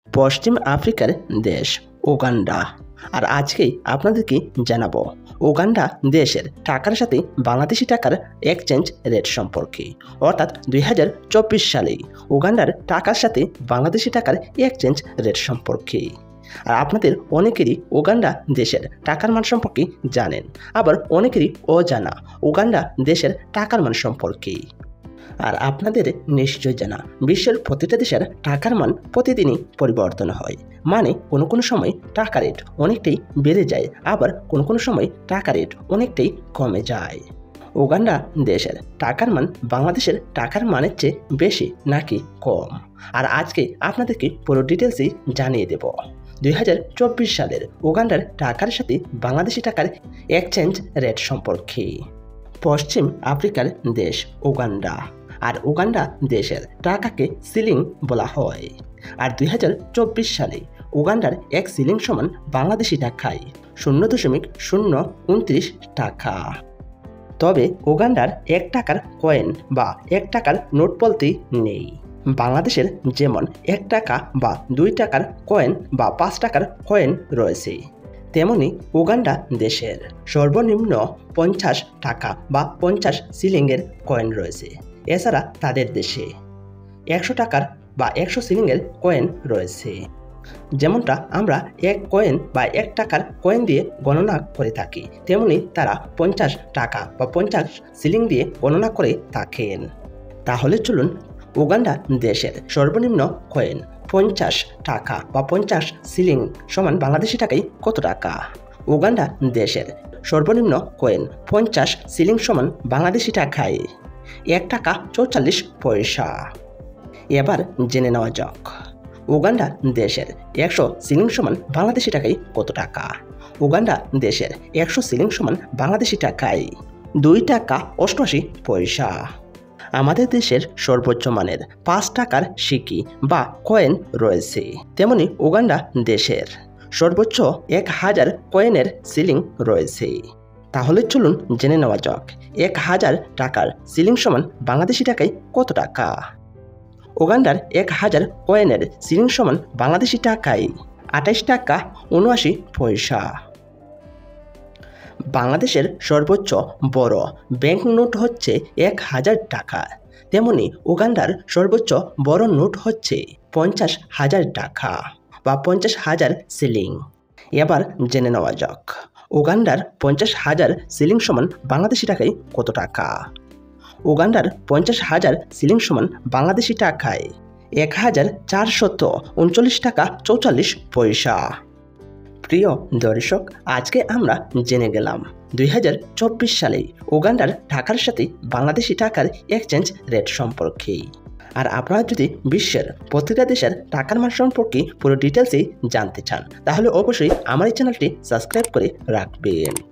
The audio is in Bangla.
পশ্চিম আফ্রিকার দেশ উগান্ডা। আর আজকে আপনাদেরকে জানাবো উগান্ডা দেশের টাকার সাথে বাংলাদেশি টাকার এক্সচেঞ্জ রেট সম্পর্কে। অর্থাৎ 2024 সালে উগান্ডার টাকার সাথে বাংলাদেশি টাকার এক্সচেঞ্জ রেট সম্পর্কে। আর আপনাদের অনেকেরই উগান্ডা দেশের টাকার মান সম্পর্কে জানেন, আবার অনেকেরই অজানা উগান্ডা দেশের টাকার মান সম্পর্কে। আর আপনাদের নিশ্চয় জানা বিশ্বের প্রতিটা দেশের টাকার মান প্রতিদিনই পরিবর্তন হয়। মানে কোনো সময় টাকা রেট অনেকটাই বেড়ে যায়, আবার কোনো সময় টাকা রেট অনেকটাই কমে যায়। উগান্ডা দেশের টাকার মান বাংলাদেশের টাকার মানের চেয়ে বেশি নাকি কম, আর আজকে আপনাদেরকে পুরো ডিটেলসই জানিয়ে দেব 2024 সালের উগান্ডার টাকার সাথে বাংলাদেশি টাকার এক্সচেঞ্জ রেট সম্পর্কে। পশ্চিম আফ্রিকার দেশ উগান্ডা, আর উগান্ডা দেশের টাকাকে সিলিং বলা হয়। আর 2024 সালে উগান্ডার এক সিলিং সমান বাংলাদেশি টাকায় 0.029 টাকা। তবে উগান্ডার 1 টাকার কয়েন বা 1 টাকার নোট বলতেই নেই। বাংলাদেশের যেমন 1 টাকা বা 2 টাকার কয়েন বা 5 টাকার কয়েন রয়েছে, তেমনি উগান্ডা দেশের সর্বনিম্ন 50 টাকা বা 50 সিলিংয়ের কয়েন রয়েছে। এছাড়া তাদের দেশে 100 টাকার বা 100 সিলিংয়ের কয়েন রয়েছে। যেমনটা আমরা 1 কয়েন বা 1 টাকার কয়েন দিয়ে গণনা করে থাকি, তেমনি তারা 50 টাকা বা 50 সিলিং দিয়ে গণনা করে থাকেন। তাহলে চলুন উগান্ডা দেশের সর্বনিম্ন কয়েন 50 টাকা বা 50 সিলিং সমান বাংলাদেশি টাকায় কত টাকা। উগান্ডা দেশের সর্বনিম্ন কয়েন 50 সিলিং সমান বাংলাদেশি টাকায় 1 টাকা 44 পয়সা। এবার জেনে নেওয়া যাক উগান্ডা দেশের 100 সিলিং সমান বাংলাদেশি টাকায় কত টাকা। উগান্ডা দেশের 100 সিলিং সমান বাংলাদেশি টাকায় 2 টাকা 88 পয়সা। আমাদের দেশের সর্বোচ্চ মানের 5 টাকার সিকি বা কয়েন রয়েছে, তেমনি উগান্ডা দেশের সর্বোচ্চ 1000 কয়েনের সিলিং রয়েছে। তাহলে চলুন জেনে নেওয়া যাক 1000 টাকার সিলিং সমান বাংলাদেশি টাকায় কত টাকা। উগান্ডার 1000 কয়েনের সিলিং সমান বাংলাদেশি টাকায় 28 টাকা 79 পয়সা। বাংলাদেশের সর্বোচ্চ বড় ব্যাংক নোট হচ্ছে 1000 টাকা, তেমনি উগান্ডার সর্বোচ্চ বড় নোট হচ্ছে 50,000 টাকা বা 50,000 সিলিং। এবার জেনে নেওয়া যাক উগান্ডার 50,000 সিলিং সমান বাংলাদেশি টাকায় কত টাকা। উগান্ডার 50,000 সিলিং সমান বাংলাদেশি টাকায় 1439 টাকা 44 পয়সা। প্রিয় দর্শক, আজকে আমরা জেনে গেলাম 2024 সালে উগান্ডার টাকার সাথে বাংলাদেশি টাকার এক্সচেঞ্জ রেট সম্পর্কে। আর আপনারা যদি বিশ্বের প্রতিটা দেশের টাকার মান সম্পর্কে পুরো ডিটেলসে জানতে চান, তাহলে অবশ্যই আমার এই চ্যানেলটি সাবস্ক্রাইব করে রাখবেন।